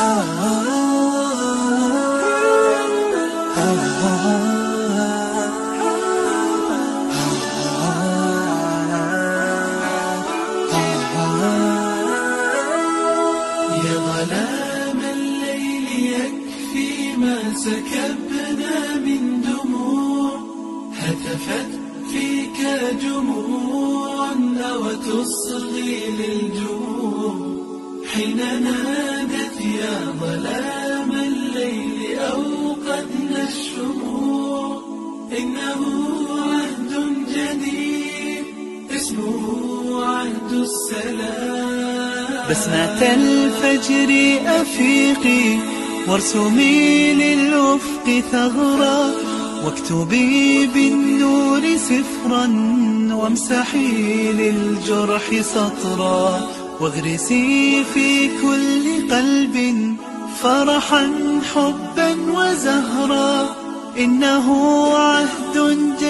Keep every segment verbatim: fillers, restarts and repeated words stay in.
يا ظلام الليل يكفي ما سكبنا من دموع، هتفت فيك جموع أو تصغي للجوع، حين نادت يا ظلام الليل أوقدنا الشموع. إنه عهد جديد اسمه عهد السلام. بسمة الفجر أفيقي وارسمي للأفق ثغرا، واكتبي بالنور سفرا وامسحي للجرح سطرا، واغرسي في كل قلب فرحا حبا وزهرا. إنه عهد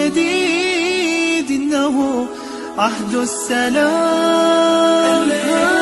جديد، إنه عهد السلام.